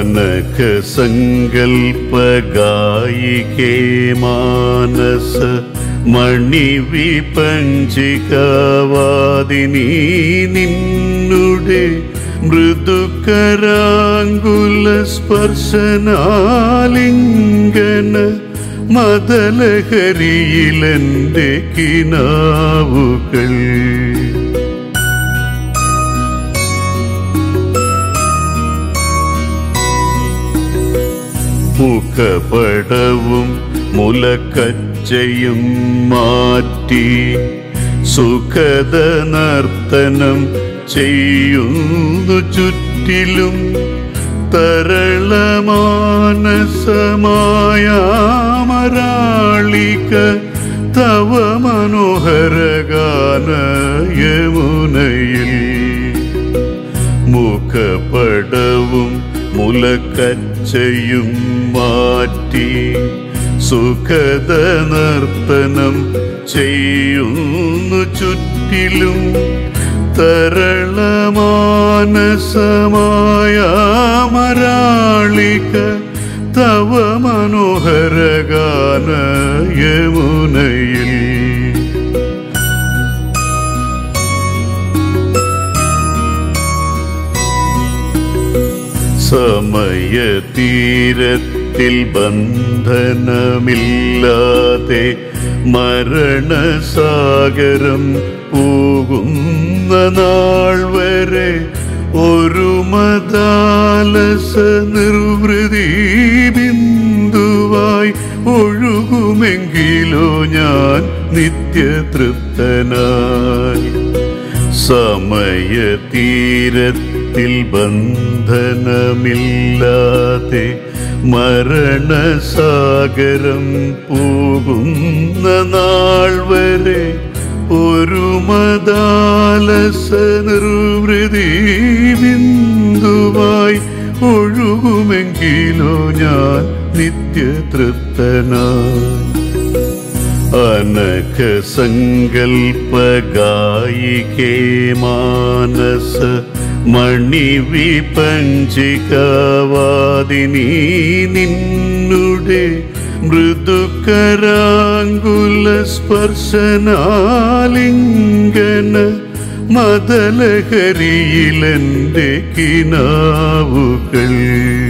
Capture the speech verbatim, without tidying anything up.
അനഘ സങ്കൽപ്പഗായികേ മാനസ മണിവിപഞ്ചികാവാദിനി നിന്നുടെ മൃദുകരാങ്കുല സ്പർശനാലിംഗന മദലഹരിയിലെന്റെ കിനാവുകൾ മുഖപടവും മുലക്കച്ചയും മാറ്റി സുഖദ നർത്തനം ചെയ്യുന്നു ചുറ്റിലും തരളമാനസമായ മരാളിക തവ മനോഹരഗാന യമുനയിൽ മുഖപടവും മുലക്കച്ചയും മാറ്റി സുഖദ നർത്തനം ചെയ്യുന്നു ചുറ്റിലും തരളമാനസമായ മരാളിക തവ മനോഹരഗാന യമുനയിൽ സമയതീരത്തിൽ ബന്ധനമില്ലാതെ മരണസാഗരം പോകുന്ന നാൾ വരെ ഒരു മദാലസ നിർവൃതി ബിന്ദുവായി ഒഴുകുമെങ്കിലോ ഞാൻ നിത്യതൃപ്തനായി. സമയതീരത്തിൽ ബന്ധനമില്ലാതെ മരണസാഗരം പോകുന്ന നാൾ വരെ ഒരു മദാലസ നിർവൃതി ബിന്ദുവായി ഒഴുകുമെങ്കിലോ ഞാൻ നിത്യതൃപ്തനായി. അനഘ സങ്കൽപ്പഗായികേ മാനസ മണിവിപഞ്ചികാവാദിനി നിന്നുടെ മൃദുകരാങ്കുല സ്പർശനാലിംഗന മദലഹരിയിലെന്റെ കിനാവുകൾ